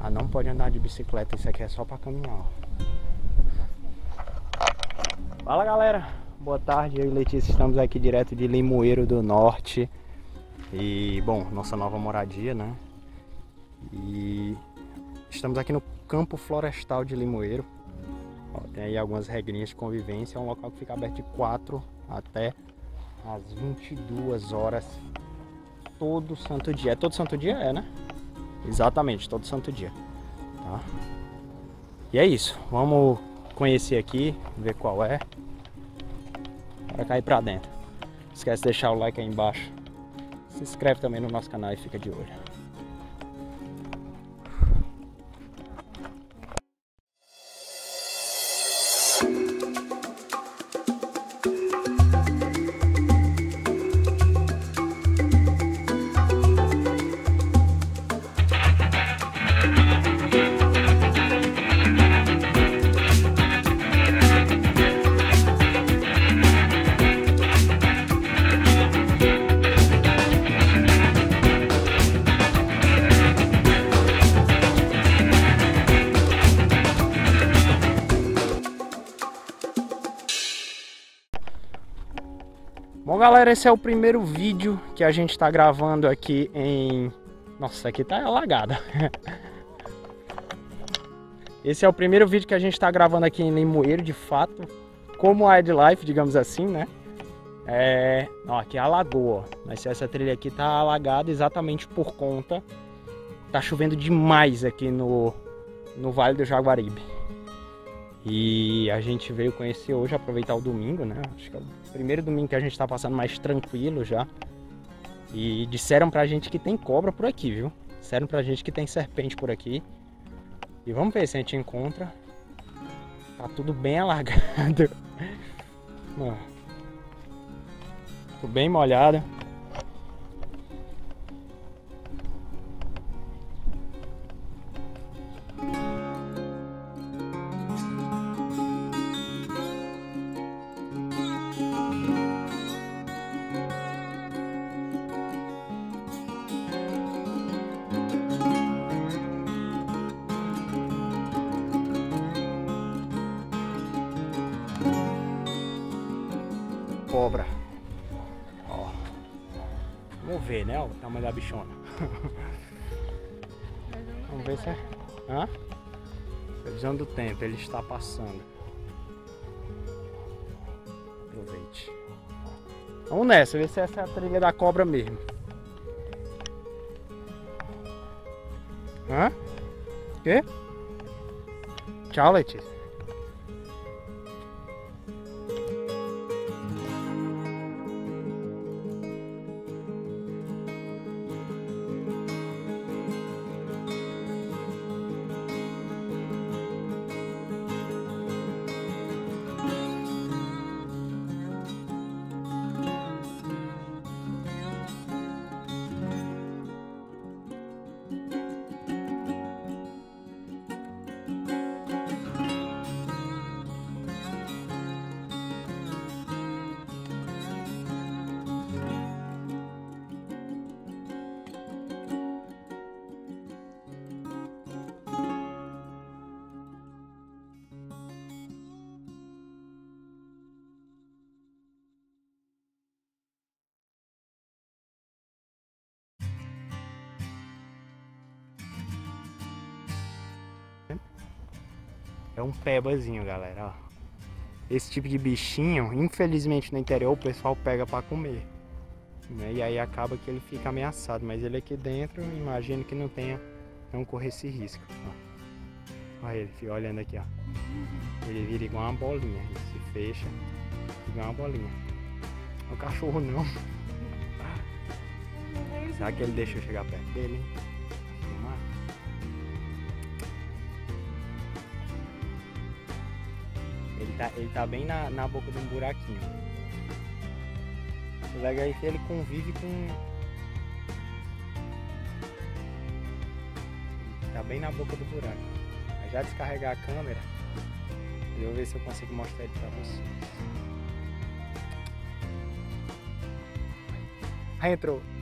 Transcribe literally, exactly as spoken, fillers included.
Ah, não pode andar de bicicleta, isso aqui é só pra caminhar, ó. Fala galera, boa tarde, eu e Letícia estamos aqui direto de Limoeiro do Norte. E bom, nossa nova moradia, né? E estamos aqui no campo florestal de Limoeiro. Ó, tem aí algumas regrinhas de convivência, é um local que fica aberto de quatro até às vinte e duas horas todo santo dia. É todo santo dia? É, né? Exatamente, todo santo dia, tá? E é isso, vamos conhecer aqui, ver qual é. Para cair pra dentro. Não esquece de deixar o like aí embaixo. Se inscreve também no nosso canal e fica de olho. Bom galera, esse é o primeiro vídeo que a gente está gravando aqui em... Nossa, aqui tá alagada. Esse é o primeiro vídeo que a gente está gravando aqui em Limoeiro, de fato, como wildlife, digamos assim, né? É... Ó, aqui é a lagoa, mas essa trilha aqui tá alagada exatamente por conta... Tá chovendo demais aqui no, no Vale do Jaguaribe. E a gente veio conhecer hoje, aproveitar o domingo, né? Acho que é o primeiro domingo que a gente tá passando mais tranquilo já. E disseram pra gente que tem cobra por aqui, viu? Disseram pra gente que tem serpente por aqui. E vamos ver se a gente encontra. Tá tudo bem alagado. Ó, tudo bem molhado. Cobra. Ó. Vamos ver, né? O tamanho da bichona. Vamos ver se é. Hã? Previsão do tempo, ele está passando. Aproveite. Vamos nessa, ver se essa é a trilha da cobra mesmo. Hã? Quê? Tchau, Letícia. É um pebazinho, galera, ó. Esse tipo de bichinho, infelizmente no interior o pessoal pega pra comer, né? E aí acaba que ele fica ameaçado, mas ele aqui dentro, imagino que não tenha, não correr esse risco, ó. Olha ele, fica olhando aqui, ó. Ele vira igual uma bolinha, ele se fecha igual uma bolinha. O cachorro não. Será que ele deixa eu chegar perto dele, hein? Ele tá, ele tá bem na, na boca de um buraquinho. O legal é que ele convive com... Tá bem na boca do buraco. Aí já descarregar a câmera, eu vou ver se eu consigo mostrar ele pra vocês. Aí entrou.